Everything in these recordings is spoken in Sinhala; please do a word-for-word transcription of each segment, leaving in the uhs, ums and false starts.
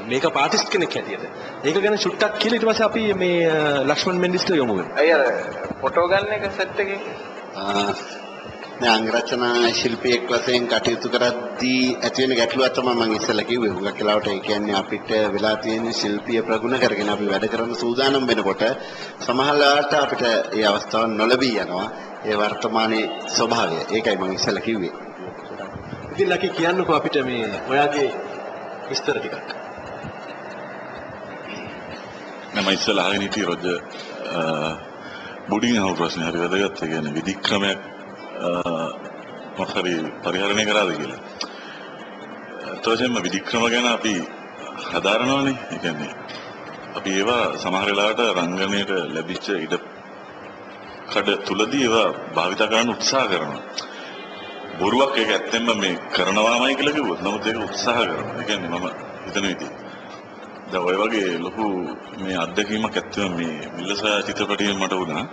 මේකප් ආටිස්ට් කෙනෙක් හැටියට. ඒක ගැන චුට්ටක් කියලා ඊට පස්සේ අපි මේ ලක්ෂ්මන් මෙන්ඩිස්ට යමු වෙනවා. අය අර ෆොටෝ ගන්න එක සෙට් එකේ මේ අංගරචනා ශිල්පියෙක් වශයෙන් කටයුතු කරද්දී ඇති වෙන ගැටලුවක් තමයි මම ඉස්සෙල්ලා කිව්වේ. හුඟක් වෙලාවට ඒ කියන්නේ අපිට වෙලා තියෙන ශිල්පීය ප්‍රගුණ කරගෙන අපි වැඩ කරන සූදානම් වෙනකොට සමහර වෙලාවට අපිට ඒ අවස්ථාව නොලැබී යනවා. ඒ වර්තමානයේ ස්වභාවය. ඒකයි මම ඉස්සෙල්ලා කිව්වේ. ඉතින් ලකි කියන්නකෝ අපිට මේ ඔයාගේ විස්තර ටිකක්. මම ඉස්සෙල්ලා අහගෙන හිටියේ රොජර් බුඩින් අහපු ප්‍රශ්නේ හරි වැදගත්. ඒ කියන්නේ විධික්‍රමයක් මොකද පරිහරණය කරාද කියලා. තවසෙම විධික්‍රම ගැන අපි හදාරනවානේ. ඒ කියන්නේ අපි ඒවා සමහර වෙලාවට රංගනයට ලැබිච්ච ඉඩ කඩ තුලදී ඒවා භාවිත කරන්න උත්සාහ කරනවා. බොරුවක් ඒක ඇත්තෙන්ම මේ කරනවාමයි කියලා කිව්වොත් නමුත් ඒක උත්සාහ කරනවා. ඒ කියන්නේ මම හිතන විදිහ. දැන් ඔය වගේ ලොකු මේ අත්දැකීමක් ඇත්තම මේ මිල්ලසා චිත්‍රපටයෙන් මට වුණා.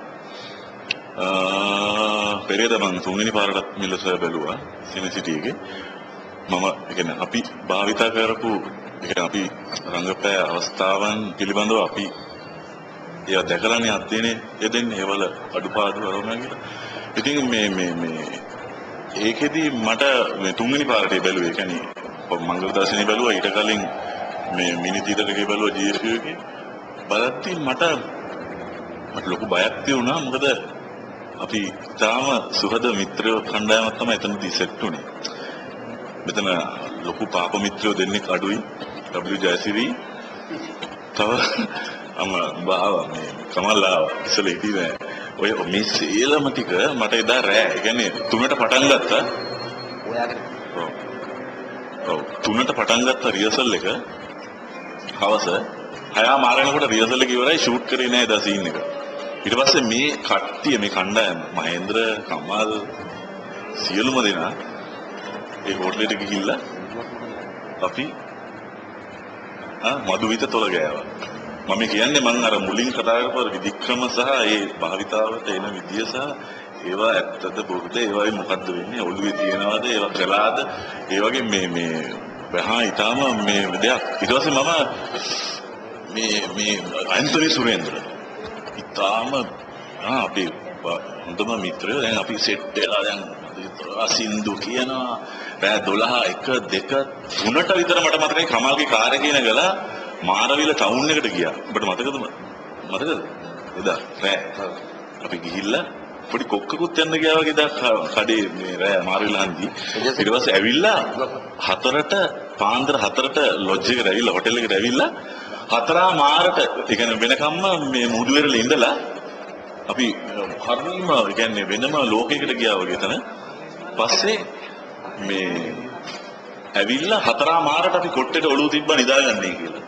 පෙරේද මම තුන්වෙනි පාරටත් මිල්ලසා බැලුවා සිනසිටි එකේ. මම ඒ කියන්නේ අපි භාවිත කරපු ඒ කියන්නේ අපි රංගපෑ අවස්ථාවන් පිළිබඳව අපි ඒවා දැකලානේ අධ්‍යයනය යෙදෙන්නේ ඒවල අඩුපාඩු වරනවා කියලා. ඉතින් මේ මේ මේ ඒකෙදි මට මේ තුන්වෙනි පාරට බැලුවේ. ඒ කියන්නේ මංගල දර්ශනේ බැලුවා ඊට කලින් මේ මිනි තීතරකේ බැලුවා ජී එස් යූ එකේ. බලද්දී මට මට ලොකු බයක් තියුණා. මොකද අපි තාම සුහද මිත්‍රයෝ කණ්ඩායමක් තමයි එතනදී සෙට් උනේ. මෙතන ලොකු පාප මිත්‍රයෝ දෙන්නෙක් අඩුයි. ඩබ්ලිව් ජයසිරි තව අම බාව මේ කමල් ආව ඉස්සෙල්ලා හිටියේ නෑ. ඔය මේ සේලම ටික මට එදා රෑ ඒ කියන්නේ තුනට පටන් ගත්තා. ඔයාගේ ඔව්. ඔව් තුනට පටන් ගත්ත රිහර්සල් එක හවස හයා මාරනකොට රිහර්සල් එක ඉවරයි ෂූට් කරේ නෑ එදා සීන් එක. ඊට පස්සේ මේ කට්ටිය මේ කණ්ඩායම මහේන්ද්‍ර කමල් සියලුම දෙනා ඒ හෝටලෙට ගිහිල්ලා අපි ආ මදුවිත තොල ගෑවා. මම කියන්නේ මම අර මුලින් කතා කරපු විධික්‍රම සහ ඒ භාවිතාවට එන විදිය සහ ඒවා ඇත්තද බොරුද ඒවායි මොකද්ද වෙන්නේ ඔළුවේ තියනවාද ඒවා කළාද ඒ වගේ මේ මේ වහා ඊටාම මේ දෙයක්. ඊට පස්සේ මම මේ මේ ඇන්තනි සුරේන්ද්‍ර ඊටාම ආ අපි හොඳම මිත්‍රයෝ දැන් අපි සෙට් වෙලා දැන් සින්දු කියනවා රෑ දොළහ එක දෙක තුනට විතර මට මතකයි කමල්ගේ කාර් එකේ නගලා මාරවිල ටවුන් එකට ගියා. ඔබට මතකද? මතකද? එදා රෑ අපි ගිහිල්ලා පොඩි කොක්කකුත් යන්න ගියා වගේ දා කඩේ මේ රෑ මාරවිල හන්දි. ඊට පස්සේ ඇවිල්ලා හතරට පාන්දර හතරට ලොජ් එකට ඇවිල්ලා හොටෙල් එකට ඇවිල්ලා හතරා මාරට ඒ කියන්නේ වෙනකම්ම මේ මුහුදුවෙරළ ඉඳලා අපි හරිම ඒ කියන්නේ වෙනම ලෝකයකට ගියා වගේ තන. පස්සේ මේ ඇවිල්ලා හතරා මාරට අපි කොට්ටේට ඔළුව තිබ්බා නිදාගන්නයි කියලා.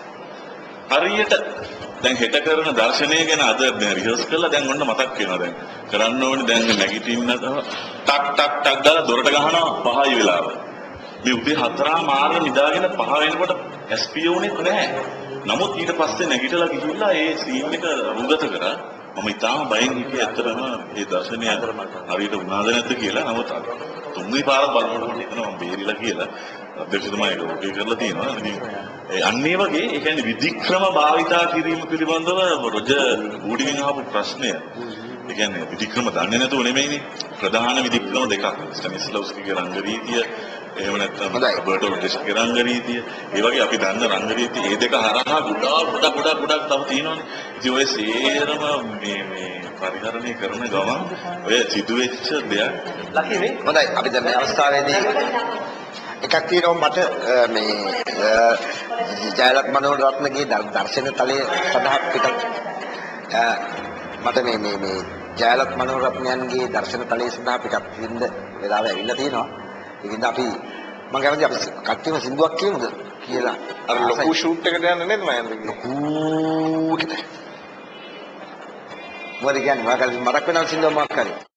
හරියට දැන් හෙට කරන දර්ශනය ගැන අද රිහර්ස් කරලා දැන් ඔන්න මතක් වෙනවා. දැන් කරන්න ඕනේ දැන් නැගිටින්න ටක් ටක් ටක් දාලා දොරට ගහනවා පහයි වෙලාව. මේ උදේ හතරා මාරට නිදාගෙන පහ වෙනකොට එස් පී ඕනේ නැහැ. නමුත් ඊට පස්සේ නැගිටලා ගිහිල්ලා ඒ සීන් එක රුගත කරා. මම ඉතාලම බයෙන් හිටියේ ඇත්තටම මේ දර්ශනය හරියට වුණාද නැද්ද කියලා. නමුත් තුන්වෙනි පාරක් බලනකොට හිතනවා මම බේරිලා කියලා. අධ්‍යක්ෂතුමා ඒක ඕකේ කරලා තියෙනවා. ඉතින් අන්න ඒ වගේ ඒ කියන්නේ විධික්‍රම භාවිතා කිරීම පිළිබඳව රොජර් වුඩින් අහපු ප්‍රශ්නය. ඒ කියන්නේ විධික්‍රම දන්නේ නැතුව නෙමෙයිනේ. ප්‍රධාන විධික්‍රම දෙකක්. ස්ටැනිස්ලව්ස්කිගේ රංග රීතිය එහෙම නැත්නම් රොබර්ටෝ ඩෙස්ගේ රංග රීතිය. ඒ වගේ අපි දන්න රංග රීතිය මේ දෙක හරහා ගොඩාක් ගොඩාක් ගොඩාක් ගොඩාක් තව තියෙනවානේ. ඉතින් ඔය සේරම මේ මේ පරිහරණය කරන ගමන් ඔය සිදුවෙච්ච දෙයක් ලකිනේ. හොඳයි අපි දැන් මේ අවස්ථාවේදී එකක් තියෙනවා මට මේ ජයලත් මනෝරත්නගේ දර්ශන තලයේ සඳහා පිටක් මට මේ මේ මේ ජයලත් මනෝරත්නයන්ගේ දර්ශන තලයේ සඳහා පිටක් වින්ද වෙලාව ඇවිල්ලා තියෙනවා. ඒකින්ද අපි මම කැමති අපි කට්ටියම සින්දුවක් කියමුද කියලා. අර ලොකු ෂූට් එකට යන්න නේද මයන්ද්‍රගේ? ලොකු මොකද කියන්නේ මම මතක් වෙනවා සින්දුවක් මොකක් කරේ